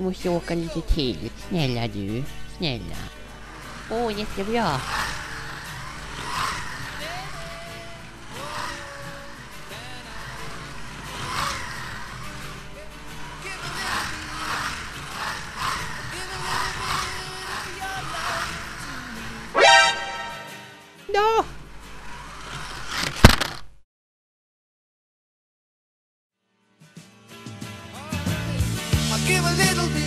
måste åka lite till. Snälla du, snälla. Åh, jättebra. Ja! I'll give a little bit.